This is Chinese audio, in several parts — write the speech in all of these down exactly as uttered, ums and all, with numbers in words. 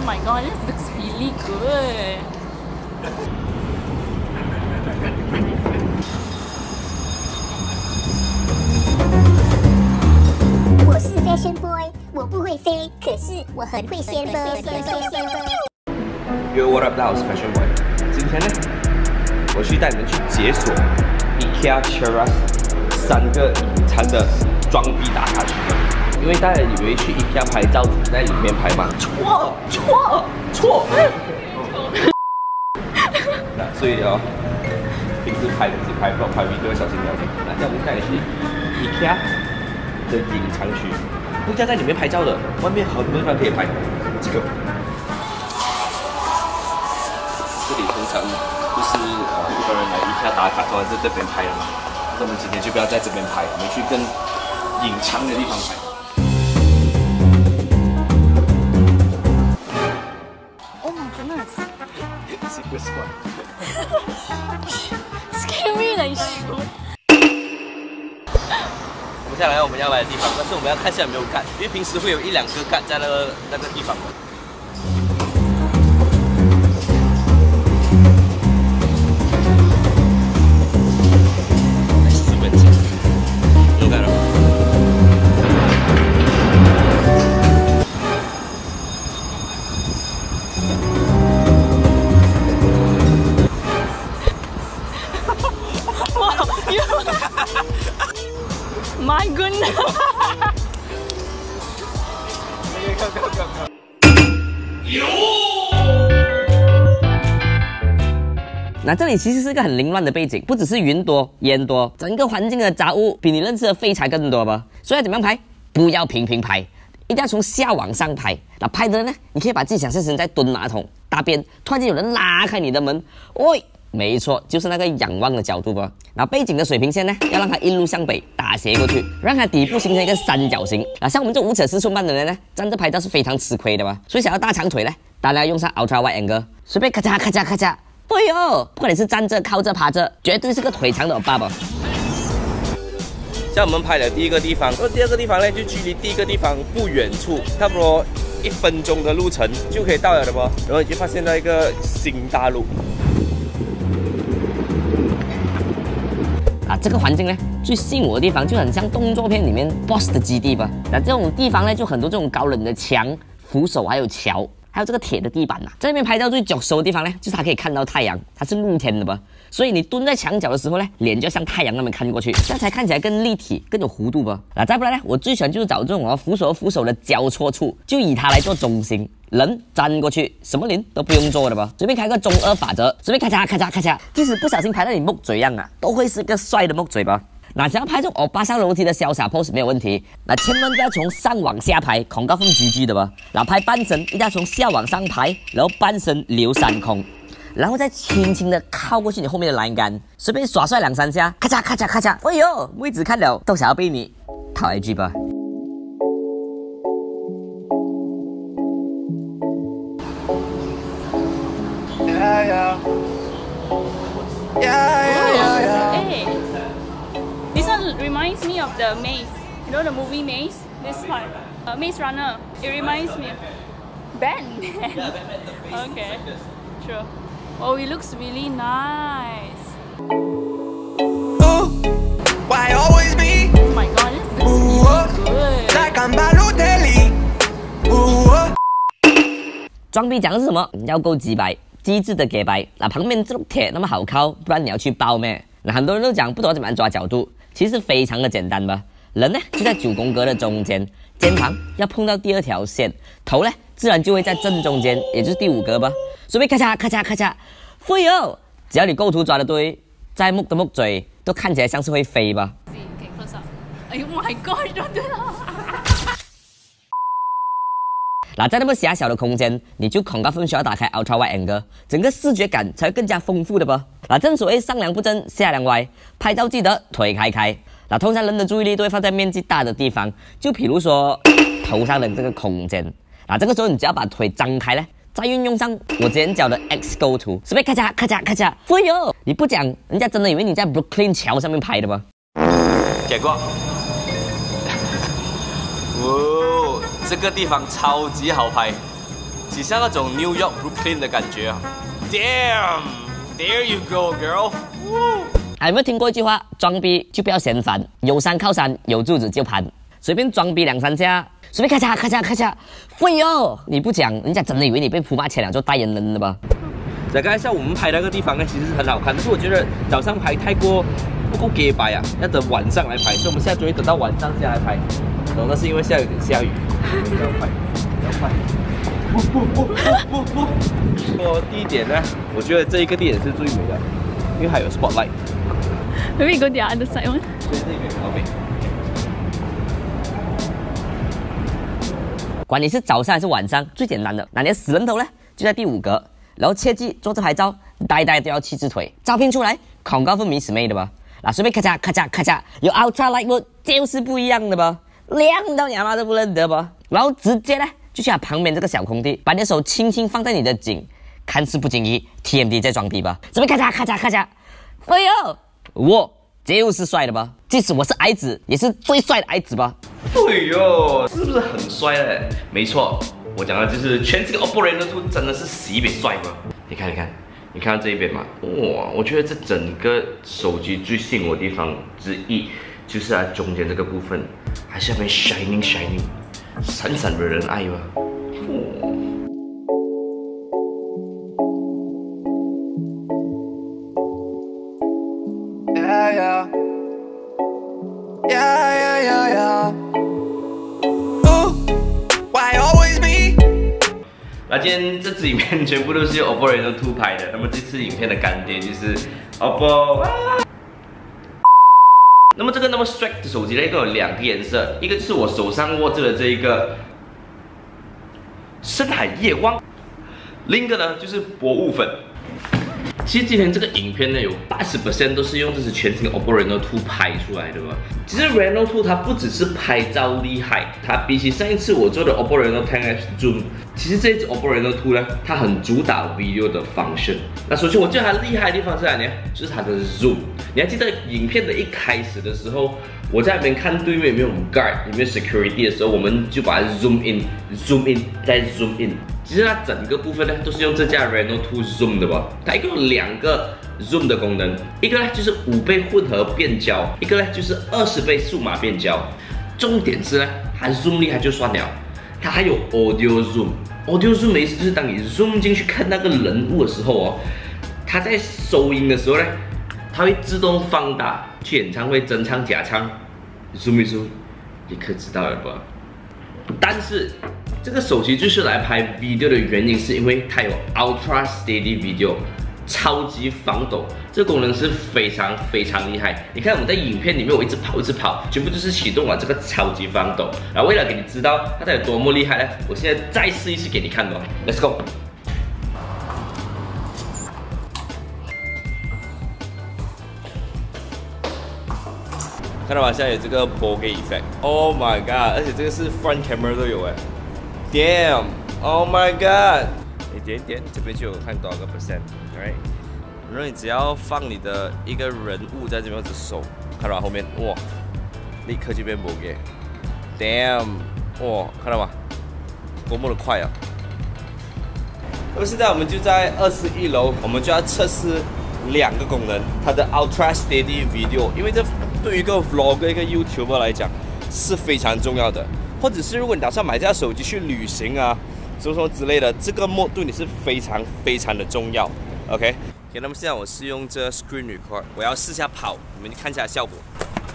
my god, this looks really good. 我是 Fashion Boy， 我不会飞，可是我很会掀波。 Yo, what up？ 大家好，我是 Fashion Boy。今天呢，我去带你们去解锁 IKEA Cheras 三个隐藏的装逼打卡区。因为大家以为去 IKEA 拍照只在里面拍嘛？错错错！那所以哦，平时拍只拍 vlog 拍 video 小心点。那这样我们带你去 IKEA 的隐藏区，不要在里面拍照的，外面很多地方可以拍。这个。 这里通常就是呃，一般人来IKEA打卡，都是在这边拍的嘛。那我们今天就不要在这边拍，我们去更隐藏的地方拍。 Oh my goodness! Secret spot. Scary like shit. 我们下来我们要来的地方，但是我们要看一下有没有干，因为平时会有一两个干在那个那个地方。 My goodness! 那这里其实是一个很凌乱的背景，不只是云多、烟多，整个环境的杂物比你认识的废柴更多吧。所以要怎么样拍？不要平平拍，一定要从下往上拍。那拍的人呢，你可以把自己想象成在蹲马桶、大便，突然间有人拉开你的门，喂！ 没错，就是那个仰望的角度吧。那背景的水平线呢，要让它一路向北打斜过去，让它底部形成一个三角形。那像我们这无尺四寸半的人呢，站着拍照是非常吃亏的吧。所以想要大长腿呢，当然要用上 Ultra Wide Angle， 随便咔嚓咔嚓咔嚓。哎呦，不管你是站着、靠着、趴着，绝对是个腿长的欧巴吧。 像我们拍的第一个地方，而第二个地方呢，就距离第一个地方不远处，差不多一分钟的路程就可以到了的不？然后你就发现到一个新大陆。 啊，这个环境呢，最吸引我的地方就很像动作片里面 boss 的基地吧。那这种地方呢，就很多这种高冷的墙、扶手，还有桥，还有这个铁的地板呐、啊。在那边拍照最脚熟的地方呢，就是它可以看到太阳，它是露天的吧。所以你蹲在墙角的时候呢，脸就向太阳那边看过去，这样才看起来更立体、更有弧度吧。那再不然呢，我最喜欢就是找这种啊扶手和扶手的交错处，就以它来做中心。 人站过去，什么人都不用做的吧？随便开个中二法则，随便咔嚓咔嚓咔嚓，即使不小心拍到你木嘴样啊，都会是个帅的木嘴吧？那想要拍这种欧巴上楼梯的潇洒 pose 没有问题，那千万不要从上往下拍，恐高峰居居的吧？那拍半身一定要从下往上拍，然后半身留三空，然后再轻轻的靠过去你后面的栏杆，随便耍帅两三下，咔嚓咔嚓咔嚓，哎呦，妹子看了都想要被你讨一句吧。 Yeah, yeah. Yeah, yeah, yeah, yeah. Hey, this one reminds me of the Maze. You know the movie Maze? This part, uh, Maze Runner. It reminds me of Batman. Okay, sure. Oh, it looks really nice. Ooh, why always me? Oh my god, this looks really good. Like I'm Balotelli. Ooh. 装逼讲的是什么？要够鸡白。 机智的给白，那旁边这种铁那么好靠，不然你要去包咩？那很多人都讲不懂怎么样抓角度，其实非常的简单吧。人呢就在九宫格的中间，肩膀要碰到第二条线，头呢自然就会在正中间，也就是第五格吧。随便咔嚓咔嚓咔嚓，飞哦！只要你构图抓得对，再木的木嘴都看起来像是会飞吧。 Okay, close up. Oh my god, don't do that. 那在那么狭小的空间，你就恐高分需要打开 Ultra Wide Angle， 整个视觉感才会更加丰富的吧。那正所谓上梁不正下梁歪，拍照记得腿开开。那通常人的注意力都会放在面积大的地方，就比如说头上的这个空间。那这个时候你只要把腿张开呢，再运用上我之前教的 X 构图，随便咔嚓咔嚓咔嚓，哎呦，你不讲，人家真的以为你在 Brooklyn 桥上面拍的吧？ 结果，哦，这个地方超级好拍， 几像那种 New York Brooklyn 的感觉啊 ！Damn, there you go, girl. 还有没有听过一句话？装逼就不要嫌烦，有山靠山，有柱子就攀，随便装逼两三下，随便咔嚓咔嚓咔嚓，废哦！你不讲，人家真的以为你被普马签了做代言人了吧？ 再看一下我们拍那个地方呢，其实是很好看，但是我觉得早上拍太过不够给白啊，要等晚上来拍，所以我们现在终于等到晚上下来拍。然后那是因为下有点下雨，要快，要快。不不不不不不！说第一点呢，我觉得这一个地点是最美的，因为还有 spotlight。 Maybe go the other side one. 所以这边好美。 管你是早上还是晚上，最简单的，那你的死人头呢，就在第五格。然后切记坐着拍照，呆呆都要七只腿，照片出来，恐高分迷死妹的吧？那随便咔嚓咔嚓咔嚓，有 Ultra Light Mode 就是不一样的吧？亮到娘妈都不认得吧？然后直接呢，就去它旁边这个小空地，把你的手轻轻放在你的颈，看似不经意 ，T M D 在装逼吧？随便咔嚓咔嚓咔嚓，哎呦，我就是帅的吧？即使我是矮子，也是最帅的矮子吧？ 哎呦，是不是很帅嘞？没错。我讲的就是全新 O P P O Reno 二真的是死别帅吗？你看，你看，你看到这一边吗？哇，我觉得这整个手机最吸引我的地方之一，就是它中间这个部分，还是那边 shining shining， 闪闪惹人爱吧。哇 Yeah, yeah. Yeah, yeah, yeah, yeah. Ooh, why always me? 那今天这支影片全部都是用 O P P O Reno 二拍的，那么这次影片的干爹就是 O P P O。啊、那么这个那么 swag 的手机呢，一共有两个颜色，一个就是我手上握着的这一个深海夜光，另一个呢就是薄雾粉。其实今天这个影片呢，有 百分之八十 都是用这支全新的 O P P O Reno 二拍出来的吧。其实 Reno 二它不只是拍照厉害，它比起上一次我做的 O P P O Reno 十 X Zoom， 其实这一支 O P P O Reno 二呢，它很主打 video 的 function。那首先我觉得它厉害的地方是哪里呢？就是它的 zoom。你还记得影片的一开始的时候，我在那边看对面有没有 guard， 有没有 security 的时候，我们就把它 zoom in，zoom in， 再 zoom in。其实它整个部分呢，都是用这架 Reno 二 zoom 的吧。它一共有两个 zoom 的功能，一个呢就是五倍混合变焦，一个呢就是二十倍数码变焦。重点是呢，它 zoom 厉害就算了，它还有 audio zoom。audio zoom 的意思就是当你 zoom 进去看那个人物的时候哦，它在收音的时候呢，它会自动放大，去演唱会真唱假唱 ，zoom 一 zoom， 立刻知道了吧？但是这个手机就是来拍 video 的原因，是因为它有 Ultra Steady Video， 超级防抖，这个功能是非常非常厉害。你看我们在影片里面，我一直跑一直跑，全部就是启动了这个超级防抖。然后为了给你知道它有多么厉害呢，我现在再试一次给你看吧。Let's go。看到吗？现在有这个 bokeh effect。Oh my god！ 而且这个是 front camera 都有哎。Damn！Oh my god！ 一点点，这边就有看多少个 percent，right？ 然后你只要放你的一个人物在这边，或者手，看到吗？后面哇，立刻就变 bokeh。Damn！ 哇，看到吗？多么的快啊！那么现在我们就在二十一楼，我们就要测试两个功能，它的 Ultra Steady Video， 因为这对于一个 vlogger 一个 YouTuber 来讲是非常重要的，或者是如果你打算买这架手机去旅行啊，什么什么之类的，这个 mode 对你是非常非常的重要。OK， OK， 那么现在我是用这 Screen Record， 我要试下跑，你们看一下效果。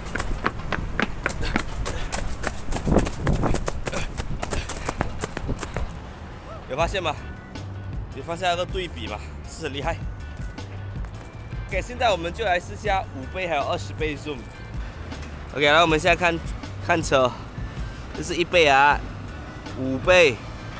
有发现吗？有发现那个对比吗？是很厉害。OK， 现在我们就来试下五倍还有二十倍 zoom。OK， 然后我们现在看看车，这是一倍啊，五倍，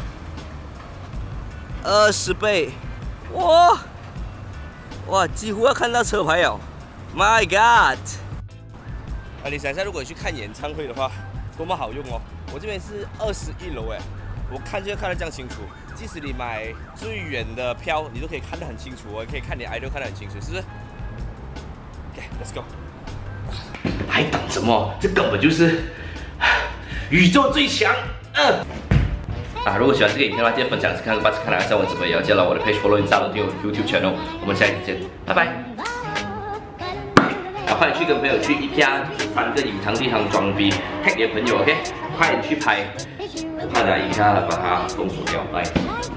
二十倍，哇哇，几乎要看到车牌了 ，My God！ 啊，你想一下，如果你去看演唱会的话，多么好用哦！我这边是二十一楼哎，我看就看得这样清楚。即使你买最远的票，你都可以看得很清楚哦，可以看你 idol 看得很清楚，是不是 ？OK，Let's go。还等什么？这根本就是宇宙最强！嗯。 啊，如果喜欢这个影片的话，记得分享、看个八次看两个小文字可以，要记得我的 page follow、install 订阅 YouTube channel。我们下期见，拜拜。啊，快点去跟朋友去IKEA三个隐藏地方装逼 ，tag 你的朋友 ，OK？ 快点去拍，我怕等下IKEA把它封锁掉，来。